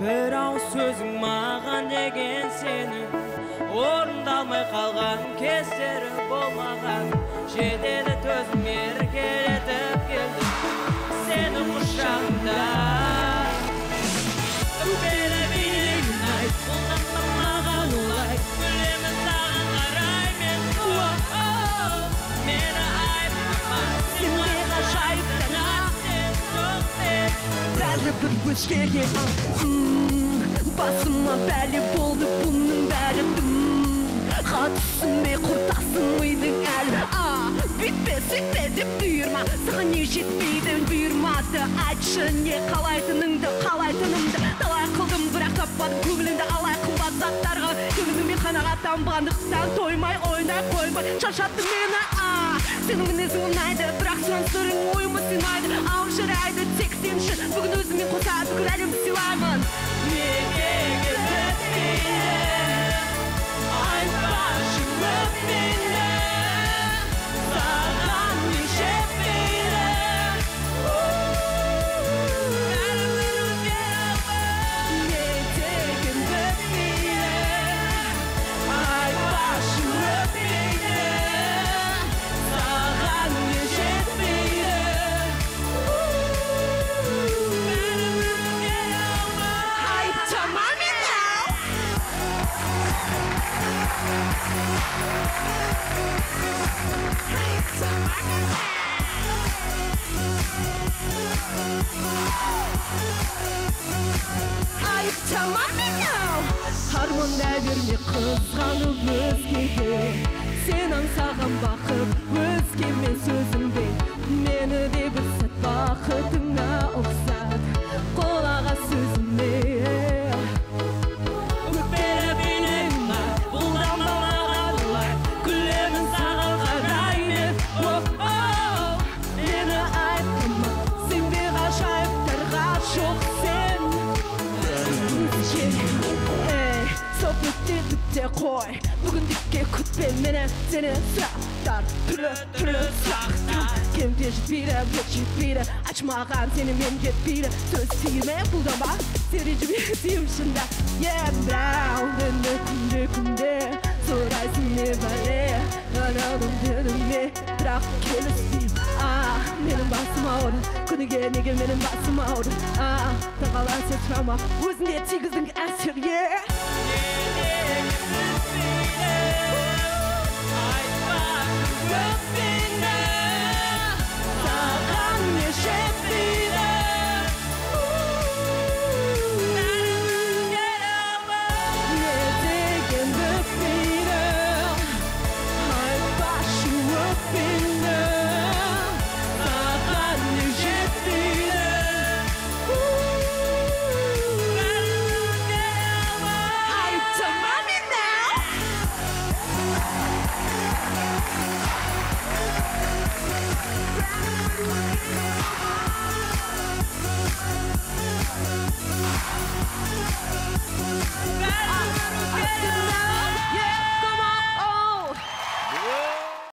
Bir ağız sözün mağan degen senin orundalmay kalgan kesleri bolmagan jedeli tözüm erkeletip geldim senin kuşağında Öpele bilin ay kullanmamagan olay Gülemin sağın aray men Meni ayıpma Seni kaşayıptan sen çok sen Bәрі бір өзгерге Басыма бәлі болды бұның бәрі Қатысың бе құртасың мидың әлі Бүйтпе сөйтпе деп бұйырма Саған не жетпейді бұйырмады Айтшы не қалайтыныңды қалайтынымды Талай қылдым бірақ таппадым көңіліңді алай қымбат заттарға Көңіліңме қанағаттанбағандықтан тоймай ойнай қоймай Шаршаттың мені Сенің мінезің ұнайды бірақ сұраныстарың ойыма сыймайды Ау жарайды тек сен үшін бүгін өзіңмен қоса бүкіл әлемді сыйлаймын Неге кетпейді айтпашы өтмейді саған не жетпейді бәрібір өзгеремін Не деген бітпейді айтпашы өтмейді саған не жетпейді Harmonda берме қызғанып өзгеге Сен аңсаған бақыт өзгеме сөзіңде Мені де бір сәт бақытыңа ұқсат Қолаға сөзіме Өкпелі биліңа бұлданбамаған олай Күлемін саған қарайын Мені айтқыма Сен де ғажайыптарға жоқ сен Сөйтіп қой Бүгіндікке күтпе мені Сені сұрақтар Түрлі сұрақтар Кемде жетпейді, бет жетпейді Açмаған сені мен жетпейді Сөз тиме бұлданба Сен ренжіме деймін шында Бірақ күнде Сұрайсың не бәле Анаудың дініңе Бірақ келіспеймін Менің басым ауырды Күніге неге менің басым ауырды Тағала сен сұрама Өзіңе тигіздің әсер Саған не жетпейді Не деген бітпейді Айтпашы өтпейді Саған не жетпейді Айтама мені